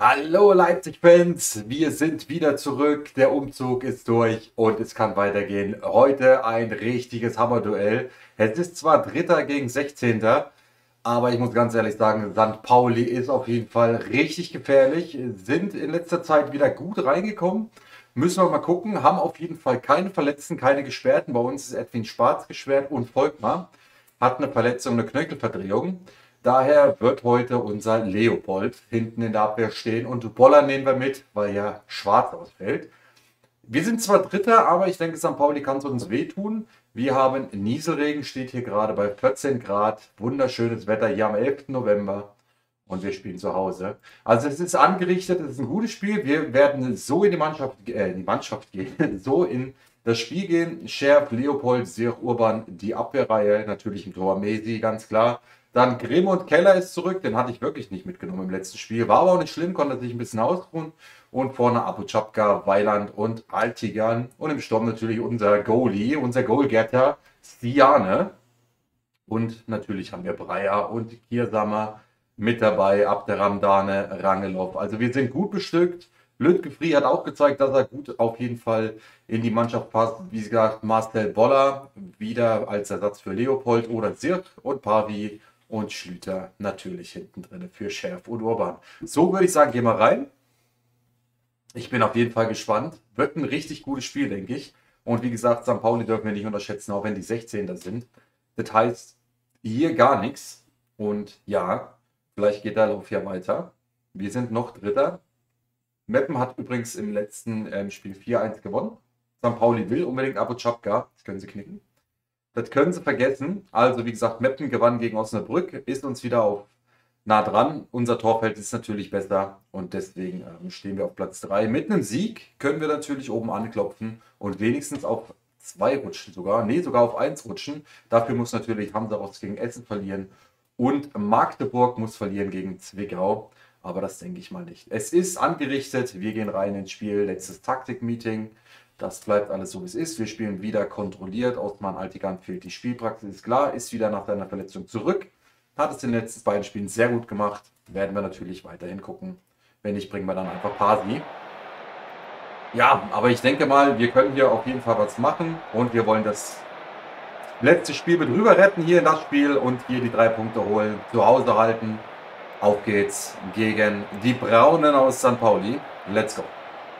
Hallo Leipzig-Fans, wir sind wieder zurück, der Umzug ist durch und es kann weitergehen. Heute ein richtiges Hammerduell. Es ist zwar Dritter gegen 16., aber ich muss ganz ehrlich sagen, St. Pauli ist auf jeden Fall richtig gefährlich, sind in letzter Zeit wieder gut reingekommen. Müssen wir mal gucken, haben auf jeden Fall keine Verletzten, keine Gesperrten. Bei uns ist Edwin Schwarz gesperrt und Volkmar hat eine Verletzung, eine Knöchelverdrehung. Daher wird heute unser Leopold hinten in der Abwehr stehen und Boller nehmen wir mit, weil ja Schwarz ausfällt. Wir sind zwar Dritter, aber ich denke, St. Pauli kann es uns wehtun. Wir haben Nieselregen, steht hier gerade bei 14 Grad. Wunderschönes Wetter hier am 11. November und wir spielen zu Hause. Also es ist angerichtet, es ist ein gutes Spiel. Wir werden so in die Mannschaft gehen, so in das Spiel gehen. Scherf, Leopold, Sirch, Urban, die Abwehrreihe, natürlich im Tor Mesi, ganz klar. Dann Grimm und Keller ist zurück, den hatte ich wirklich nicht mitgenommen im letzten Spiel. War aber auch nicht schlimm, konnte sich ein bisschen ausruhen. Und vorne Abu Chapka, Weiland und Altigan. Und im Sturm natürlich unser Goalie, unser Goalgetter, Stiane. Und natürlich haben wir Breyer und Kiersamer mit dabei, Abderramdane, Rangelov. Also wir sind gut bestückt. Lütgefri hat auch gezeigt, dass er gut auf jeden Fall in die Mannschaft passt. Wie gesagt, Marcel Boller wieder als Ersatz für Leopold oder Sirk und Pavi und Schlüter natürlich hinten drin für Scherf und Urban. So würde ich sagen, gehen wir rein. Ich bin auf jeden Fall gespannt. Wird ein richtig gutes Spiel, denke ich. Und wie gesagt, St. Pauli dürfen wir nicht unterschätzen, auch wenn die 16er sind. Das heißt, hier gar nichts. Und ja, vielleicht geht der Lauf ja weiter. Wir sind noch Dritter. Meppen hat übrigens im letzten Spiel 4-1 gewonnen. St. Pauli will unbedingt Abu Chapka. Das können sie knicken. Das können sie vergessen. Also wie gesagt, Meppen gewann gegen Osnabrück, ist uns wieder auf nah dran. Unser Torfeld ist natürlich besser und deswegen stehen wir auf Platz 3. Mit einem Sieg können wir natürlich oben anklopfen und wenigstens auf 2 rutschen sogar. Nee, sogar auf 1 rutschen. Dafür muss natürlich Hansaros gegen Essen verlieren und Magdeburg muss verlieren gegen Zwickau. Aber das denke ich mal nicht. Es ist angerichtet. Wir gehen rein ins Spiel. Letztes Taktik-Meeting. Das bleibt alles so, wie es ist. Wir spielen wieder kontrolliert. Osman Altigan fehlt die Spielpraxis, ist klar. Ist wieder nach seiner Verletzung zurück. Hat es in den letzten beiden Spielen sehr gut gemacht. Werden wir natürlich weiterhin gucken. Wenn nicht, bringen wir dann einfach Pasi. Ja, aber ich denke mal, wir können hier auf jeden Fall was machen. Und wir wollen das letzte Spiel mit rüber retten hier in das Spiel. Und hier die 3 Punkte holen. Zu Hause halten. Auf geht's gegen die Braunen aus St. Pauli. Let's go.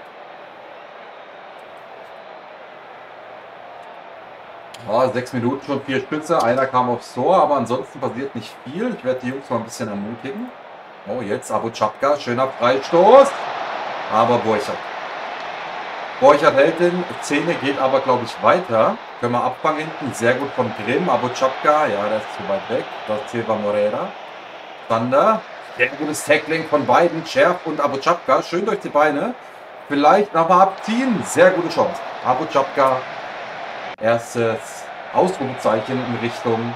Ja, 6 Minuten schon 4 Spitze, einer kam aufs Tor, aber ansonsten passiert nicht viel. Ich werde die Jungs mal ein bisschen ermutigen. Oh, jetzt Abu Chapka, schöner Freistoß. Aber Borchert hält den, Szene geht aber, glaube ich, weiter. Können wir abfangen hinten, sehr gut von Grimm. Abu Chapka, ja, der ist zu weit weg. Das ist Silva Moreira. Sander, sehr gutes Tackling von beiden, Scherf und Abu Chapka, schön durch die Beine. Vielleicht nochmal abziehen, sehr gute Chance. Abu Chapka. Erstes Ausrufezeichen in Richtung.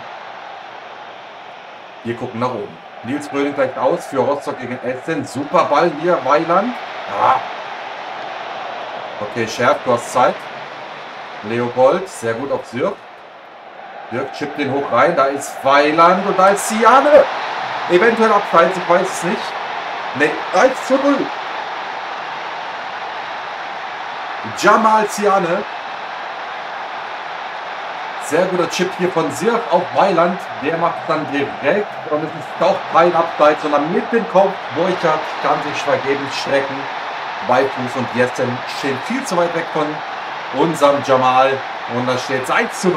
Wir gucken nach oben. Nils Bröning gleicht aus für Rostock gegen Essen. Super Ball hier, Weiland. Ja. Okay, Scherf, du hast Zeit. Leopold, sehr gut auf Sirk. Sirk chippt den hoch rein. Da ist Weiland und da ist Siane. Eventuell abseits, ich weiß es nicht. Ne, 1:0. Jamal Siane. Sehr guter Chip hier von Sirch auf Weiland. Der macht dann direkt und es ist doch kein Abseits, sondern mit dem Kopf. Borchert kann sich vergebens strecken. Beifuß und Jessen steht viel zu weit weg von unserem Jamal. Und da steht es 1:0.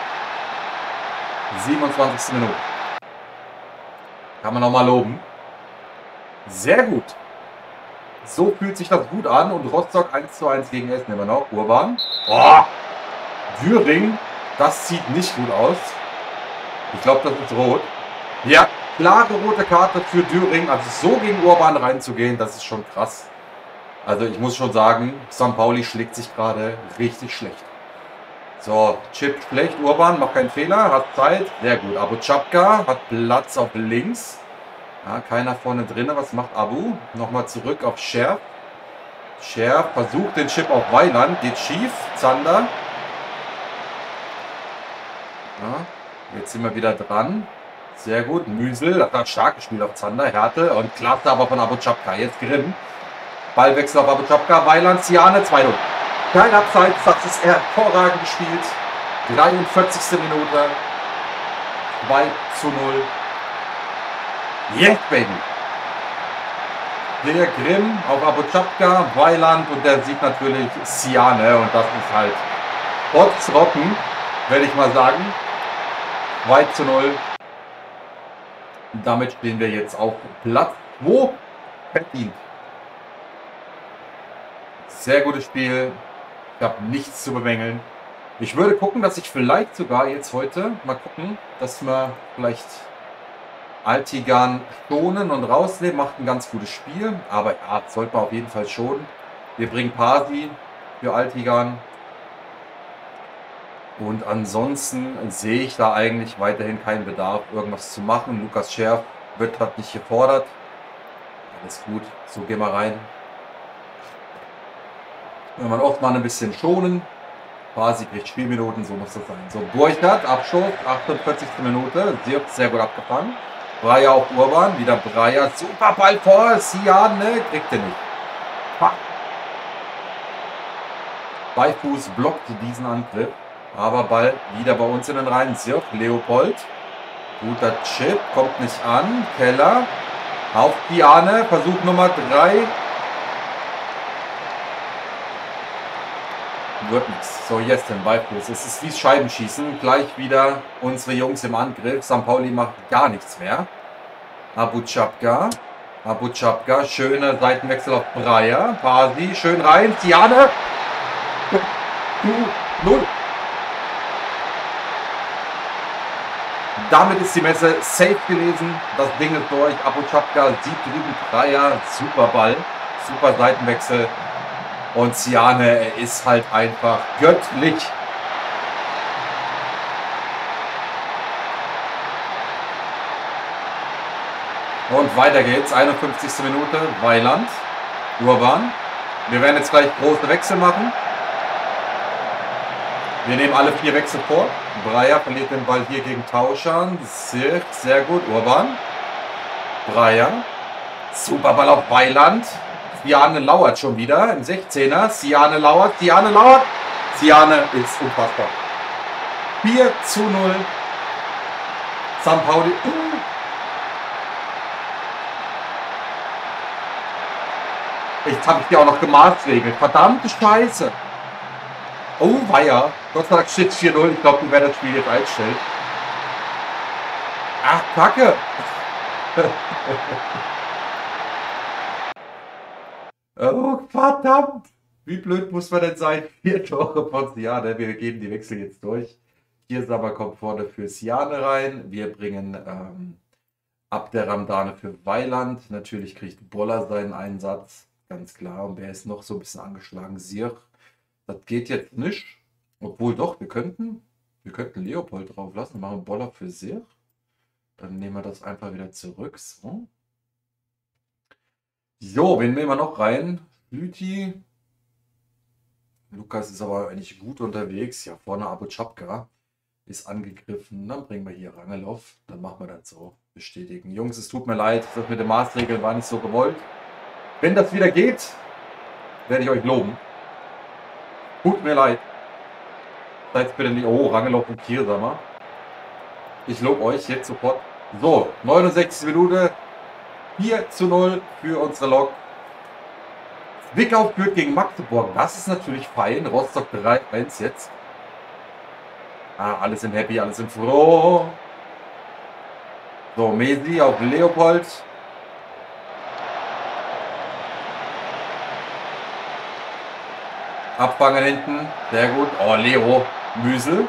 27. Minute. Kann man nochmal loben. Sehr gut. So fühlt sich das gut an. Und Rostock 1:1 gegen Essen immer noch. Urban. Oh, Düring. Das sieht nicht gut aus. Ich glaube, das ist rot. Ja, klare rote Karte für Düring. Also so gegen Urban reinzugehen, das ist schon krass. Also ich muss schon sagen, St. Pauli schlägt sich gerade richtig schlecht. So, Chip schlecht. Urban macht keinen Fehler, hat Zeit. Sehr gut. Abu Chapka hat Platz auf links. Ja, keiner vorne drin. Was macht Abu? Nochmal zurück auf Scherf. Scherf versucht den Chip auf Weiland. Geht schief. Zander. Ja, jetzt sind wir wieder dran. Sehr gut. Müsel, das hat stark gespielt auf Zander. Härte und klasse aber von Abou-Chabka. Jetzt Grimm. Ballwechsel auf Abou-Chabka. Weiland, Siane, 2-0. Kein Abseits, das ist hervorragend gespielt. 43. Minute. 2-0. Yes, Baby. Der Grimm auf Abou-Chabka, Weiland und der sieht natürlich Siane. Und das ist halt rotzrocken, werde ich mal sagen. 2-0. Damit stehen wir jetzt auf Platz 2. Verdient. Sehr gutes Spiel. Ich habe nichts zu bemängeln. Ich würde gucken, dass ich vielleicht sogar jetzt heute mal gucken, dass wir vielleicht Altigan schonen und rausnehmen. Macht ein ganz gutes Spiel. Aber ja, sollte man auf jeden Fall schonen. Wir bringen Pasi für Altigan. Und ansonsten sehe ich da eigentlich weiterhin keinen Bedarf, irgendwas zu machen. Lukas Scherf wird halt nicht gefordert. Alles gut, so gehen wir rein. Wenn man oft mal ein bisschen schonen. Quasi kriegt Spielminuten, so muss das sein. So, Burchard, Abstoß, 48. Minute. Sehr gut abgefangen. Breyer auf Urban, wieder Breyer. Super Ball vor, Siane, kriegt er nicht. Beifuß blockt diesen Angriff. Aber Ball wieder bei uns in den Reihen. Sirf, Leopold. Guter Chip, kommt nicht an. Keller. Auf Piane, Versuch Nummer 3. Wird nichts. So, jetzt den Beifuß. Es ist wie Scheibenschießen. Gleich wieder unsere Jungs im Angriff. St. Pauli macht gar nichts mehr. Abou-Chabka. Abou-Chabka. Schöner Seitenwechsel auf Breyer. Pasi. Schön rein. Siane. 0. Damit ist die Messe safe gewesen. Das Ding ist durch. Abou-Chabka sieht drüben Breyer. Super Ball. Super Seitenwechsel. Und Siane ist halt einfach göttlich. Und weiter geht's. 51. Minute. Weiland. Urban. Wir werden jetzt gleich große Wechsel machen. Wir nehmen alle 4 Wechsel vor. Breyer verliert den Ball hier gegen Tauschan. Sehr gut. Urban. Breyer. Super Ball auf Weiland. Siane lauert schon wieder im 16er. Siane lauert. Siane lauert. Siane ist unfassbar. 4-0. St. Pauli. Jetzt habe ich die auch noch gemaßregelt. Verdammte Scheiße. Oh, weia. Gott sei Dank steht 4-0. Ich glaube, wir werden das Spiel jetzt einstellen. Ach, Kacke. Oh, verdammt. Wie blöd muss man denn sein? 4 Tore von Siane. Wir geben die Wechsel jetzt durch. Kiersama kommt vorne für Siane rein. Wir bringen Abderramdane für Weiland. Natürlich kriegt Boller seinen Einsatz. Ganz klar. Und wer ist noch so ein bisschen angeschlagen? Sirch. Das geht jetzt nicht. Obwohl doch, wir könnten Leopold drauf lassen. Machen Boller für Sirch. Dann nehmen wir das einfach wieder zurück. So. So, wen nehmen wir noch rein? Lüthi. Lukas ist aber eigentlich gut unterwegs. Ja, vorne Abou-Chabka ist angegriffen. Dann bringen wir hier Rangelov. Dann machen wir das so. Bestätigen. Jungs, es tut mir leid. Das mit den Maßregeln war nicht so gewollt. Wenn das wieder geht, werde ich euch loben. Tut mir leid. Seid bitte nicht. Oh, Rangelov und Kiersama. Ich lobe euch jetzt sofort. So, 69. Minute. 4-0 für unsere Lok. Zwickau führt gegen Magdeburg. Das ist natürlich fein. Rostock 3-1 jetzt. Alle sind happy, alle sind froh. So, Mesi auf Leopold. Abfangen hinten. Sehr gut. Oh, Leo. Müsel.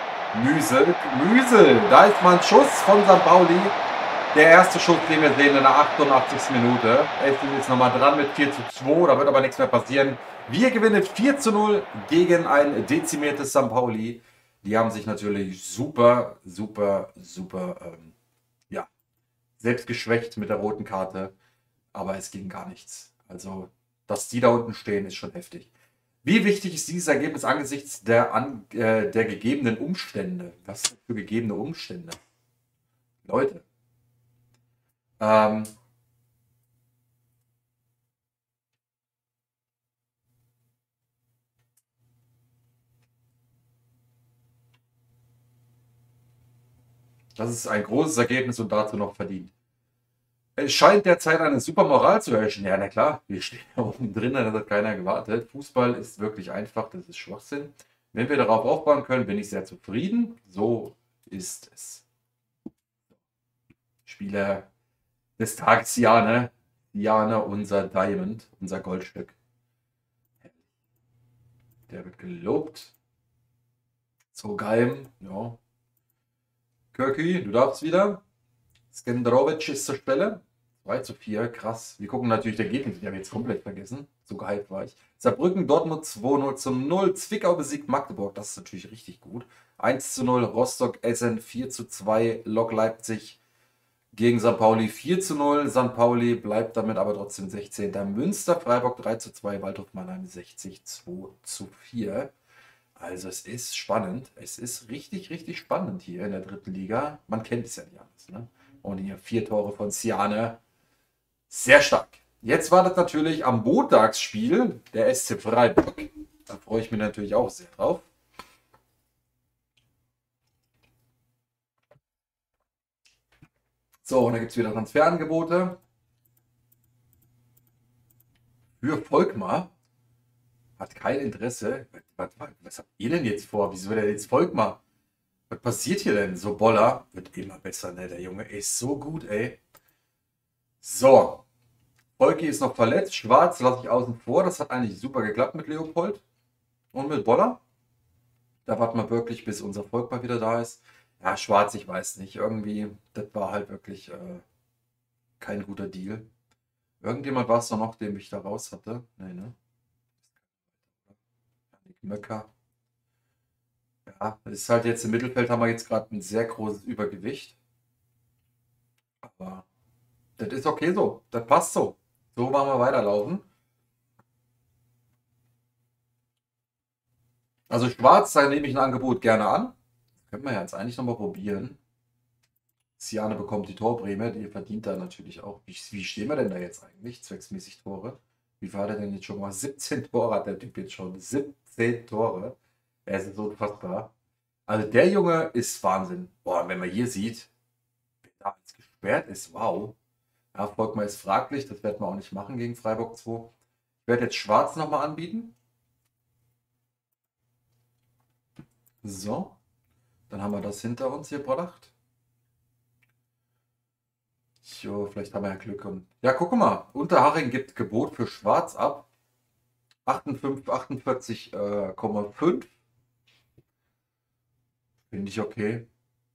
Da ist mal ein Schuss von St. Pauli. Der erste Schuss, den wir sehen in der 88. Minute. Es ist jetzt nochmal dran mit 4-2. Da wird aber nichts mehr passieren. Wir gewinnen 4-0 gegen ein dezimiertes St. Pauli. Die haben sich natürlich super, ja, selbst geschwächt mit der roten Karte. Aber es ging gar nichts. Also, dass die da unten stehen, ist schon heftig. Wie wichtig ist dieses Ergebnis angesichts der gegebenen Umstände? Was für gegebene Umstände? Leute. Ähm, Das ist ein großes Ergebnis und dazu noch verdient. Es scheint derzeit eine super Moral zu herrschen. Ja, na klar, wir stehen da oben drin, das hat keiner gewartet. Fußball ist wirklich einfach, das ist Schwachsinn. Wenn wir darauf aufbauen können, bin ich sehr zufrieden. So ist es. Spieler des Tages, Jane. Jane, unser Diamond, unser Goldstück. Der wird gelobt. So geil, ja. Kirky, du darfst wieder. Skendrovic ist zur Stelle. 2:4, krass. Wir gucken natürlich der Gegner, die haben jetzt komplett vergessen. So gehypt war ich. Saarbrücken, Dortmund 2:0. Zwickau besiegt Magdeburg, das ist natürlich richtig gut. 1:0. Rostock, Essen 4:2. Lok Leipzig gegen St. Pauli 4:0. St. Pauli bleibt damit aber trotzdem 16. Münster, Freiburg 3:2. Waldhof Mannheim 60 2:4. Also es ist spannend. Es ist richtig, richtig spannend hier in der dritten Liga. Man kennt es ja nicht alles. Ne? Und hier 4 Tore von Siane. Sehr stark. Jetzt wartet natürlich am Montagsspiel der SC Freiburg. Da freue ich mich natürlich auch sehr drauf. So, und da gibt es wieder Transferangebote. Für Volkmar. Hat kein Interesse. Was habt ihr denn jetzt vor? Wieso will er jetzt Volkmar? Was passiert hier denn? So Boller wird immer besser, ne? Der Junge ist so gut, ey. So. Volki ist noch verletzt. Schwarz lasse ich außen vor. Das hat eigentlich super geklappt mit Leopold und mit Boller. Da warten wir wirklich, bis unser Volkmar wieder da ist. Ja, Schwarz, ich weiß nicht. Irgendwie, das war halt wirklich kein guter Deal. Irgendjemand war es doch noch, den ich da raus hatte. Nee, ne? Janik Möcker. Ja, das ist halt jetzt im Mittelfeld, haben wir jetzt gerade ein sehr großes Übergewicht. Aber das ist okay so. Das passt so. So wollen wir weiterlaufen. Also Schwarz, da nehme ich ein Angebot gerne an. Können wir jetzt eigentlich nochmal probieren. Siane bekommt die Torprämie, die verdient er natürlich auch. Wie stehen wir denn da jetzt eigentlich, zwecksmäßig Tore? Wie war der denn jetzt schon mal? 17 Tore hat der Typ jetzt schon. 17 Tore. Es ist unfassbar. Also der Junge ist Wahnsinn. Boah, wenn man hier sieht, wer da jetzt gesperrt ist, wow. Ja, Volkmar ist fraglich, das werden wir auch nicht machen gegen Freiburg 2. Ich werde jetzt Schwarz nochmal anbieten. So, dann haben wir das hinter uns hier gebracht. Jo, vielleicht haben wir ja Glück. Und ja, guck mal, Unterhaching gibt Gebot für Schwarz ab. 48,5. Finde ich okay.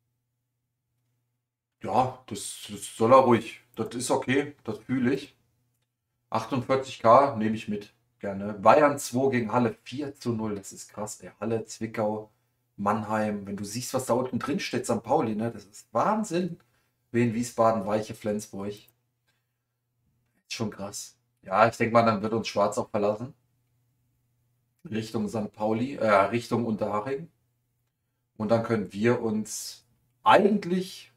Ja, das soll er ruhig. Das ist okay, das fühle ich. 48k nehme ich mit. Gerne. Bayern 2 gegen Halle 4:0. Das ist krass. Ey. Halle, Zwickau, Mannheim. Wenn du siehst, was da unten drin steht, St. Pauli, ne? Das ist Wahnsinn. Wien, Wiesbaden, Weiche, Flensburg. Ist schon krass. Ja, ich denke mal, dann wird uns Schwarz auch verlassen. Richtung St. Pauli, Richtung Unterhaching. Und dann können wir uns eigentlich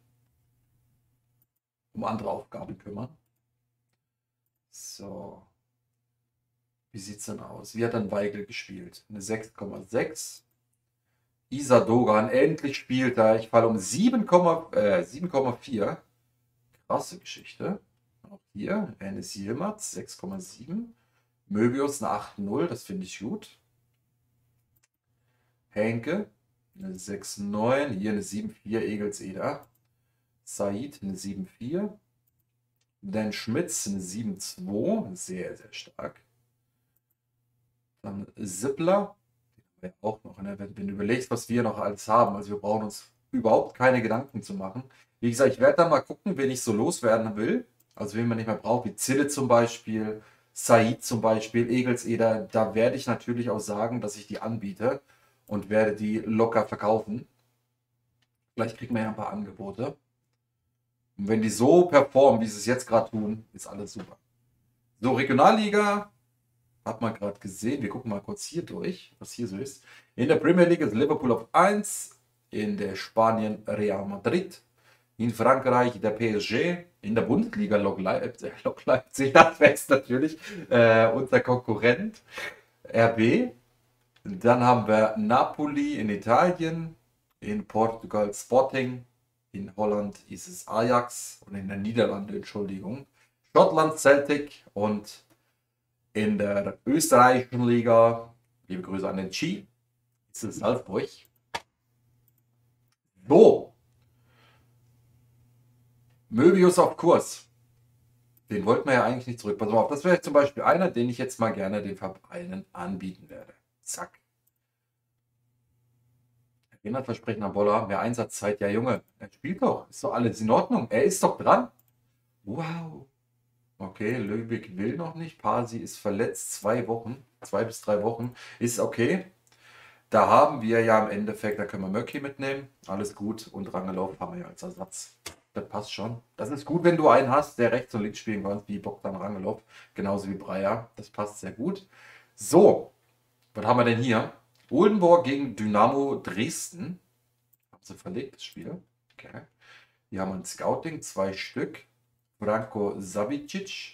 um andere Aufgaben kümmern. So. Wie sieht es denn aus? Wie hat dann Weigel gespielt? Eine 6,6. Isa Dogan endlich spielt er. Ich falle um 7,4. Krasse Geschichte. Auch hier Enes Yilmaz 6,7. Möbius eine 8,0. Das finde ich gut. Henke eine 6,9. Hier eine 7,4. Egelseder. Said eine 7,4. Dan Schmitz eine 7,2. Sehr, sehr stark. Dann Sippler. Den haben wir auch noch. Ne? Wenn du überlegst, was wir noch alles haben. Also wir brauchen uns überhaupt keine Gedanken zu machen. Wie gesagt, ich werde dann mal gucken, wen ich so loswerden will. Also wen man nicht mehr braucht, wie Zille zum Beispiel, Said zum Beispiel, Egelseder. Da werde ich natürlich auch sagen, dass ich die anbiete und werde die locker verkaufen. Vielleicht kriegen wir ja ein paar Angebote. Und wenn die so performen, wie sie es jetzt gerade tun, ist alles super. So, Regionalliga hat man gerade gesehen. Wir gucken mal kurz hier durch, was hier so ist. In der Premier League ist Liverpool auf 1, in der Spanien Real Madrid, In Frankreich der PSG. In der Bundesliga Lok Leipzig, das wäre natürlich unser Konkurrent. RB. Dann haben wir Napoli in Italien. In Portugal Sporting. In Holland ist es Ajax. Und in den Niederlanden, Entschuldigung, Schottland Celtic. Und in der österreichischen Liga, liebe Grüße an den Chi, ist es Salzburg. So. Möbius auf Kurs. Den wollten wir ja eigentlich nicht zurück. Pass auf, das wäre zum Beispiel einer, den ich jetzt mal gerne den Vereinen anbieten werde. Zack. Erinnert Versprechen an Boller, mehr Einsatzzeit. Ja, Junge, er spielt doch. Ist doch alles in Ordnung. Er ist doch dran. Wow. Okay, Löwig will noch nicht. Pasi ist verletzt. 2 Wochen. 2 bis 3 Wochen. Ist okay. Da haben wir ja im Endeffekt, da können wir Möcki mitnehmen. Alles gut. Und Rangelov haben wir ja als Ersatz. Das passt schon. Das ist gut, wenn du einen hast, der rechts und links spielen kann, wie Bogdan Rangelov. Genauso wie Breyer. Das passt sehr gut. So, was haben wir denn hier? Oldenburg gegen Dynamo Dresden. Haben sie verlegt, das Spiel. Okay. Hier haben wir ein Scouting, 2 Stück. Branko Savicic.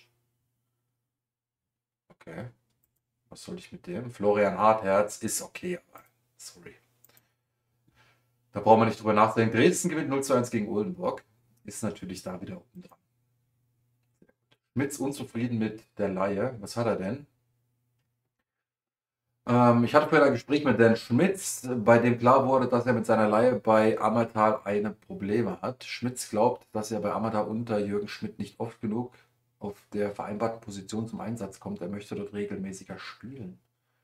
Okay. Was soll ich mit dem? Florian Hartherz ist okay, aber sorry. Da brauchen wir nicht drüber nachdenken. Dresden gewinnt 0:1 gegen Oldenburg. Ist natürlich da wieder oben dran. Schmitz unzufrieden mit der Laie. Was hat er denn? Ich hatte vorher ein Gespräch mit Dan Schmitz, bei dem klar wurde, dass er mit seiner Leihe bei Ammertal eine Probleme hat. Schmitz glaubt, dass er bei Ammertal unter Jürgen Schmidt nicht oft genug auf der vereinbarten Position zum Einsatz kommt. Er möchte dort regelmäßiger spielen.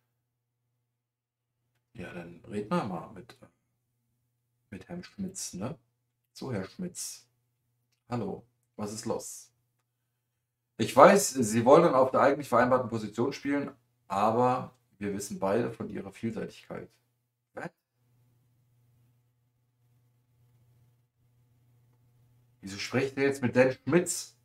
Ja, dann reden wir mal mit Herrn Schmitz, ne? So, Herr Schmitz. Hallo, was ist los? Ich weiß, Sie wollen dann auf der eigentlich vereinbarten Position spielen, aber wir wissen beide von Ihrer Vielseitigkeit. Was? Wieso spricht er jetzt mit Dan Schmitz?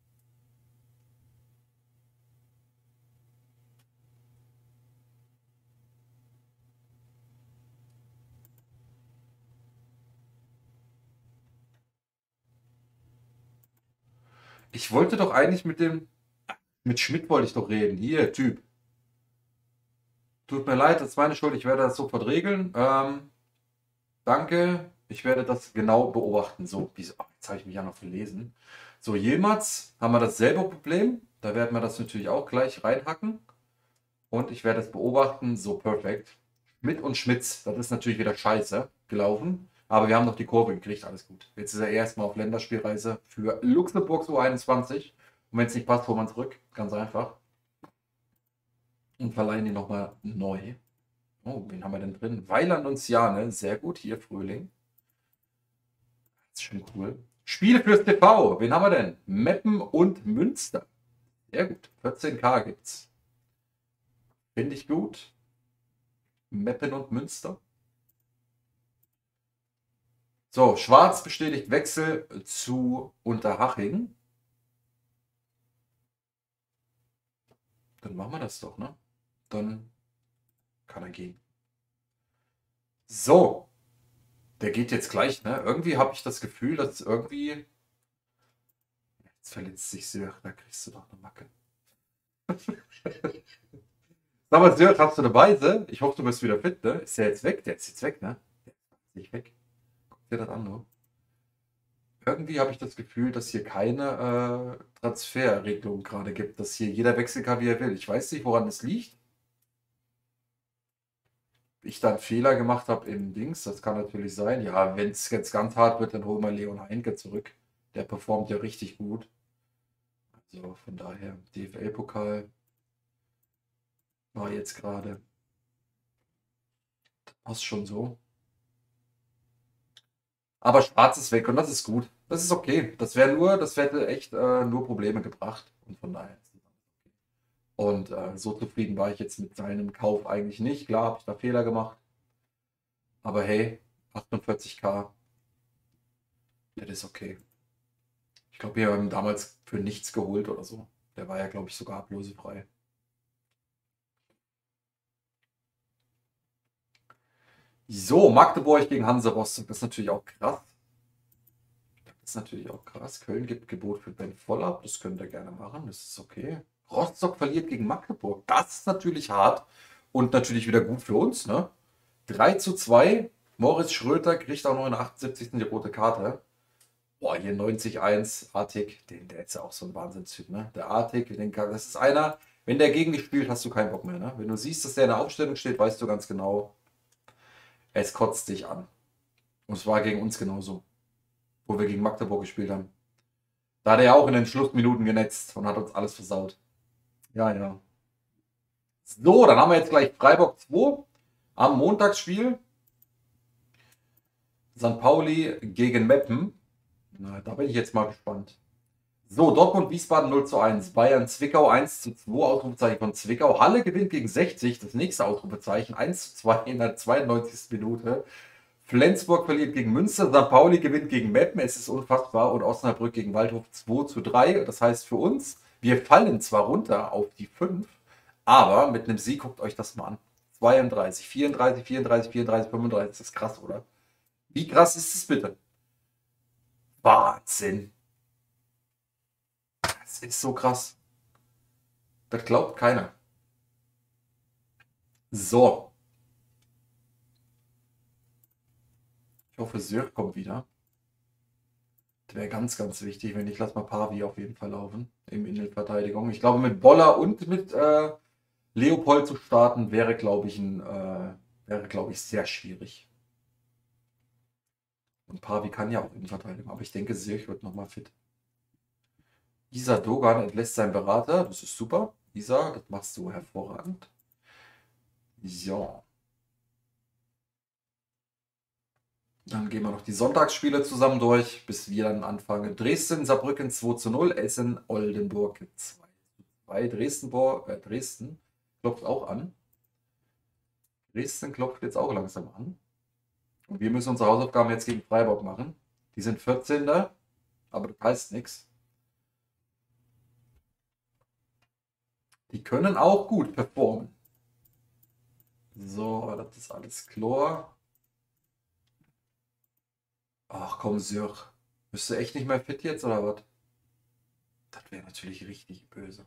Ich wollte doch eigentlich mit Schmidt wollte ich doch reden. Hier, Typ. Tut mir leid, das ist meine Schuld. Ich werde das sofort regeln. Danke. Ich werde das genau beobachten. So, jetzt habe ich mich ja noch verlesen. So, Yilmaz haben wir dasselbe Problem. Da werden wir das natürlich auch gleich reinhacken. Und ich werde es beobachten. So, perfekt. Schmidt und Schmitz. Das ist natürlich wieder scheiße gelaufen. Aber wir haben noch die Kurve gekriegt. Alles gut. Jetzt ist er erstmal auf Länderspielreise für Luxemburg U21. Und wenn es nicht passt, holen wir ihn zurück. Ganz einfach. Und verleihen ihn nochmal neu. Oh, wen haben wir denn drin? Weiland und Siane. Sehr gut. Hier Frühling. Das ist schon cool. Spiele fürs TV. Wen haben wir denn? Meppen und Münster. Sehr gut. 14K gibt's. Finde ich gut. Meppen und Münster. So, Schwarz bestätigt Wechsel zu Unterhaching. Dann machen wir das doch, ne? Dann kann er gehen. So. Der geht jetzt gleich, ne? Irgendwie habe ich das Gefühl, dass irgendwie... Jetzt verletzt sich Sir, da kriegst du doch eine Macke. Sag mal, Sir, hast du eine Weise? Ich hoffe, du bist wieder fit, ne? Ist der jetzt weg? Der ist jetzt weg, ne? Der ist nicht weg. Guck dir das an, nur. Irgendwie habe ich das Gefühl, dass hier keine Transferregelung gerade gibt, dass hier jeder wechseln kann, wie er will. Ich weiß nicht, woran es liegt. Ich da einen Fehler gemacht habe im Dings, das kann natürlich sein. Ja, wenn es jetzt ganz hart wird, dann holen wir Leon Heinke zurück. Der performt ja richtig gut. Also von daher, DFL-Pokal war jetzt gerade. Passt schon so. Aber Schwarz ist weg und das ist gut. Das ist okay. Das hätte echt nur Probleme gebracht. Und von daher ist es okay. Und so zufrieden war ich jetzt mit seinem Kauf eigentlich nicht. Klar, habe ich da Fehler gemacht. Aber hey, 48K, das ist okay. Ich glaube, wir haben ihn damals für nichts geholt oder so. Der war ja, glaube ich, sogar ablösefrei. So, Magdeburg gegen Hansa Rostock. Das ist natürlich auch krass. ist natürlich auch krass. Köln gibt Gebot für Ben Vollab. Das könnt ihr gerne machen. Das ist okay. Rostock verliert gegen Magdeburg. Das ist natürlich hart. Und natürlich wieder gut für uns, ne? 3:2. Moritz Schröter kriegt auch noch in der 78. die rote Karte. Boah, hier 90-1. Artig. Der ist ja auch so ein Wahnsinnstyp, ne? Der Artig, das ist einer, wenn der gegen dich spielt, hast du keinen Bock mehr, ne? Wenn du siehst, dass der in der Aufstellung steht, weißt du ganz genau, es kotzt dich an. Und es war gegen uns genauso, wo wir gegen Magdeburg gespielt haben. Da hat er ja auch in den Schlussminuten genetzt und hat uns alles versaut. Ja, ja. So, dann haben wir jetzt gleich Freiburg 2 am Montagsspiel. St. Pauli gegen Meppen. Na, da bin ich jetzt mal gespannt. So, Dortmund-Wiesbaden 0:1. Bayern-Zwickau 1:2. Ausrufezeichen von Zwickau. Halle gewinnt gegen 60. Das nächste Ausrufezeichen. 1:2 in der 92. Minute. Flensburg verliert gegen Münster. St. Pauli gewinnt gegen Meppen. Es ist unfassbar. Und Osnabrück gegen Waldhof 2:3. Das heißt für uns, wir fallen zwar runter auf die 5, aber mit einem Sieg, guckt euch das mal an. 32, 34, 34, 34, 35. Das ist krass, oder? Wie krass ist es bitte? Wahnsinn. Das ist so krass. Das glaubt keiner. So. Ich hoffe, Sürk kommt wieder. Das wäre ganz, ganz wichtig, wenn ich lasse mal Pavi auf jeden Fall laufen im Innenverteidigung. Ich glaube, mit Boller und mit Leopold zu starten, wäre, glaube ich, sehr schwierig. Und Pavi kann ja auch Innenverteidigung, aber ich denke, Sirch wird nochmal fit. Isa Dogan entlässt seinen Berater, das ist super. Isa, das machst du hervorragend. So. Dann gehen wir noch die Sonntagsspiele zusammen durch, bis wir dann anfangen. Dresden, Saarbrücken 2:0, Essen, Oldenburg 2:2. Dresden klopft auch an. Dresden klopft jetzt auch langsam an. Und wir müssen unsere Hausaufgaben jetzt gegen Freiburg machen. Die sind 14. Aber das heißt nichts. Die können auch gut performen. So, das ist alles klar. Ach komm, Sirch. Bist du echt nicht mehr fit jetzt, oder was? Das wäre natürlich richtig böse.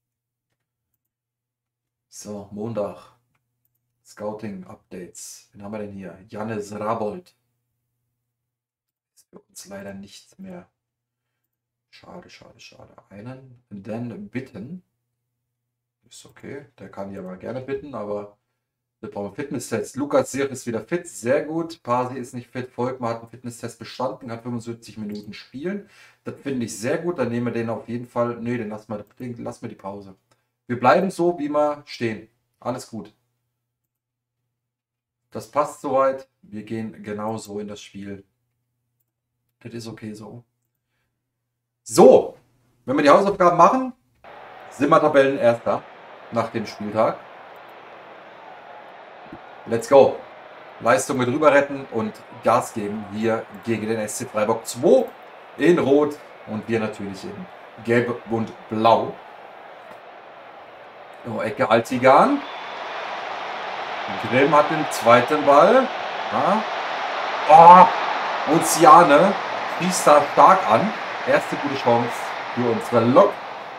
So, Montag. Scouting-Updates. Wen haben wir denn hier? Jannis Rabold. Ist für uns leider nichts mehr. Schade, schade, schade. Einen dann bitten. Ist okay. Der kann ja mal gerne bitten, aber wir brauchen Fitnesstest. Lukas Sirch ist wieder fit. Sehr gut. Pasi ist nicht fit. Volkmar hat einen Fitnesstest bestanden. Hat 75 Minuten spielen. Das finde ich sehr gut. Dann nehmen wir den auf jeden Fall. Nee, den lassen wir die Pause. Wir bleiben so, wie wir stehen. Alles gut. Das passt soweit. Wir gehen genauso in das Spiel. Das ist okay so. So, wenn wir die Hausaufgaben machen, sind wir Tabellenerster nach dem Spieltag. Let's go. Leistung mit rüber retten und Gas geben hier gegen den SC Freiburg 2 in Rot und wir natürlich in Gelb und Blau. So, Ecke Altigan. Grimm hat den zweiten Ball. Ja. Oh, und Siane schießt da stark an. Erste gute Chance für unsere Lok.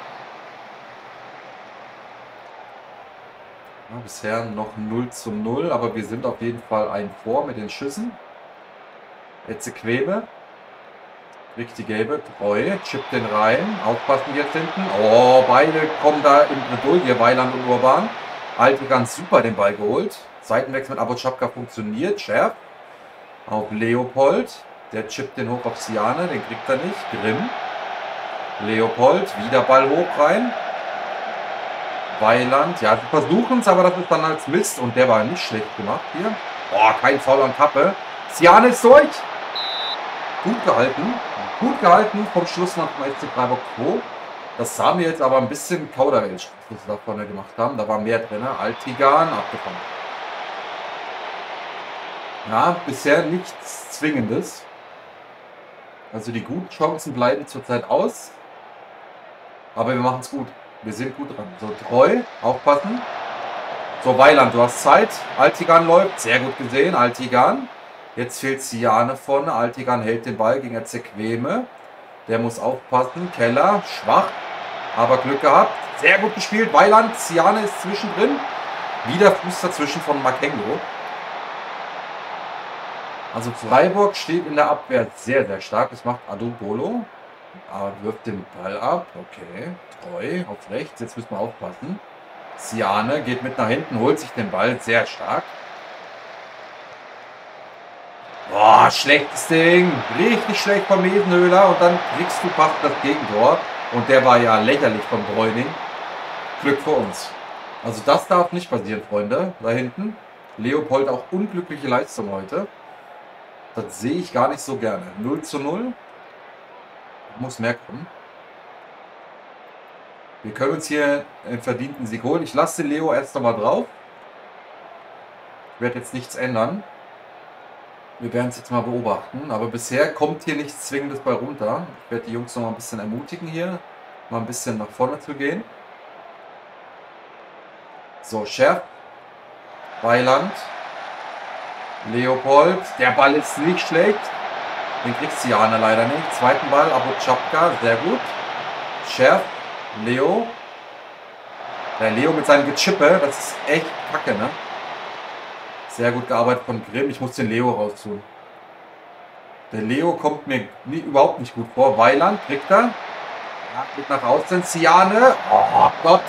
Ja, bisher noch 0:0, aber wir sind auf jeden Fall ein vor mit den Schüssen. Etzequeme kriegt die gelbe. Treu, chippt den rein. Aufpassen jetzt hinten. Oh, beide kommen da in Bredouille, Weiland und Urban. Alte ganz super den Ball geholt. Seitenwechsel mit Abou-Chabka funktioniert. Scherf auf Leopold. Der chippt den hoch auf Siane. Den kriegt er nicht. Grimm. Leopold. Wieder Ball hoch rein. Weiland. Ja, sie versuchen es, aber das ist dann als Mist. Und der war nicht schlecht gemacht hier. Boah, kein Foul an Kappe. Siane ist durch. Gut gehalten. Gut gehalten vom Schluss nach dem FC Freiburg 2. Das sah mir jetzt aber ein bisschen kauderwelsch, was wir da vorne gemacht haben. Da war mehr drin. Altigan abgefangen. Ja, bisher nichts Zwingendes. Also die guten Chancen bleiben zurzeit aus. Aber wir machen es gut. Wir sind gut dran. So, Treu, aufpassen. So, Weiland, du hast Zeit. Altigan läuft. Sehr gut gesehen, Altigan. Jetzt fehlt Siane vorne. Altigan hält den Ball gegen Ezequeme. Der muss aufpassen. Keller, schwach, aber Glück gehabt. Sehr gut gespielt. Weiland, Siane ist zwischendrin. Wieder Fuß dazwischen von Makengo. Also Freiburg steht in der Abwehr sehr, sehr stark. Das macht Adobolo. Aber wirft den Ball ab. Okay. Treu auf rechts. Jetzt müssen wir aufpassen. Siane geht mit nach hinten, holt sich den Ball. Sehr stark. Boah, schlechtes Ding. Richtig schlecht von Mesenhöhler. Und dann kriegst du fast das Gegentor. Und der war ja lächerlich von Bräuning. Glück für uns. Also das darf nicht passieren, Freunde. Da hinten. Leopold auch unglückliche Leistung heute. Das sehe ich gar nicht so gerne. 0:0. Muss mehr kommen. Wir können uns hier einen verdienten Sieg holen. Ich lasse den Leo erst nochmal drauf. Ich werde jetzt nichts ändern. Wir werden es jetzt mal beobachten. Aber bisher kommt hier nichts Zwingendes bei runter. Ich werde die Jungs noch mal ein bisschen ermutigen hier. Mal ein bisschen nach vorne zu gehen. So, Scherf. Weiland. Leopold. Der Ball ist nicht schlecht. Den kriegt Siane leider nicht. Zweiten Ball, Abou-Tchapka. Sehr gut. Scherf. Leo. Der Leo mit seinem Gechippe. Das ist echt kacke, ne? Sehr gut gearbeitet von Grimm. Ich muss den Leo raustun. Der Leo kommt mir überhaupt nicht gut vor. Weiland kriegt er. Ja, geht nach außen. Siane. Oh Gott.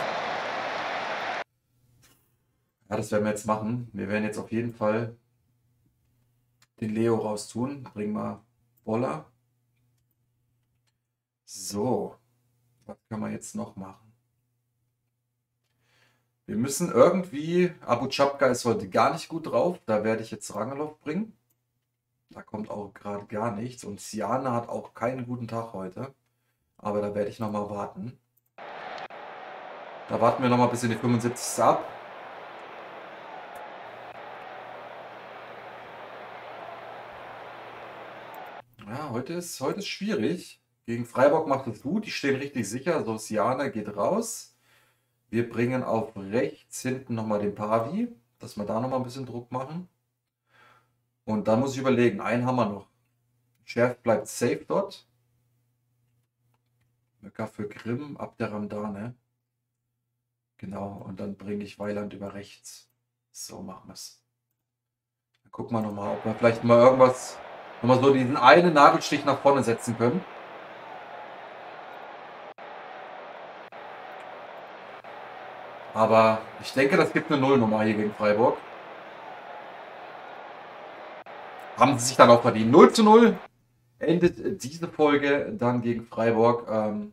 Ja, das werden wir jetzt machen. Wir werden jetzt auf jeden Fall den Leo raustun. Bringen wir Boller. So. Was kann man jetzt noch machen? Wir müssen irgendwie... Abou-Tchapka ist heute gar nicht gut drauf. Da werde ich jetzt Rangelov bringen. Da kommt auch gerade gar nichts. Und Siane hat auch keinen guten Tag heute. Aber da werde ich nochmal warten. Da warten wir nochmal bis in die 75. ab. Ja, heute ist schwierig. Gegen Freiburg macht es gut. Die stehen richtig sicher. So, Siane geht raus. Wir bringen auf rechts hinten nochmal den Pavi, dass wir da nochmal ein bisschen Druck machen. Und dann muss ich überlegen, einen haben wir noch. Scherf bleibt safe dort. Möcker für Grimm, Abderramdane. Genau, und dann bringe ich Weiland über rechts. So machen wir es. Dann gucken wir nochmal, ob wir vielleicht mal irgendwas, nochmal so diesen einen Nadelstich nach vorne setzen können. Aber ich denke, das gibt eine Nullnummer hier gegen Freiburg. Haben sie sich dann auch verdient. 0:0 endet diese Folge dann gegen Freiburg.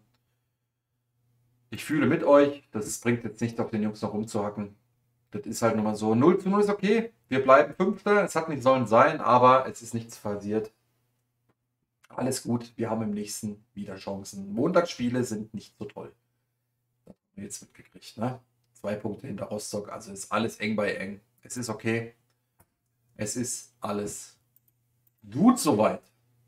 Ich fühle mit euch. Das bringt jetzt nicht auf den Jungs noch rumzuhacken. Das ist halt nochmal so. 0:0 ist okay. Wir bleiben Fünfter. Es hat nicht sollen sein, aber es ist nichts passiert. Alles gut. Wir haben im nächsten wieder Chancen. Montagsspiele sind nicht so toll. Das haben wir jetzt mitgekriegt, ne? 2 Punkte hinter Rostock. Also ist alles eng bei eng. Es ist okay. Es ist alles gut soweit.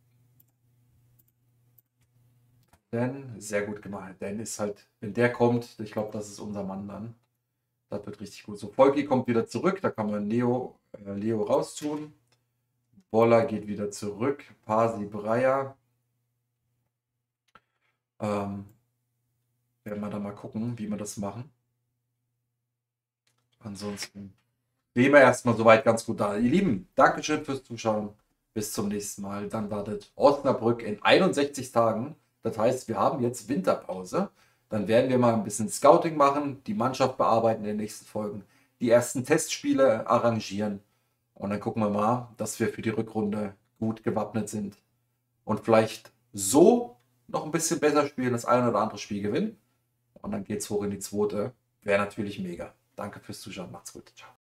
Denn sehr gut gemacht. Denn ist halt, wenn der kommt, ich glaube, das ist unser Mann dann. Das wird richtig gut. So, Volki kommt wieder zurück. Da kann man Leo raustun. Boller geht wieder zurück. Pasi, Breyer. Werden wir da mal gucken, wie wir das machen. Ansonsten stehen wir erstmal soweit ganz gut da. Ihr Lieben, Dankeschön fürs Zuschauen. Bis zum nächsten Mal. Dann wartet Osnabrück in 61 Tagen. Das heißt, wir haben jetzt Winterpause. Dann werden wir mal ein bisschen Scouting machen, die Mannschaft bearbeiten in den nächsten Folgen, die ersten Testspiele arrangieren. Und dann gucken wir mal, dass wir für die Rückrunde gut gewappnet sind. Und vielleicht so noch ein bisschen besser spielen, das ein oder andere Spiel gewinnen. Und dann geht es hoch in die zweite. Wäre natürlich mega. Danke fürs Zuschauen. Macht's gut. Ciao.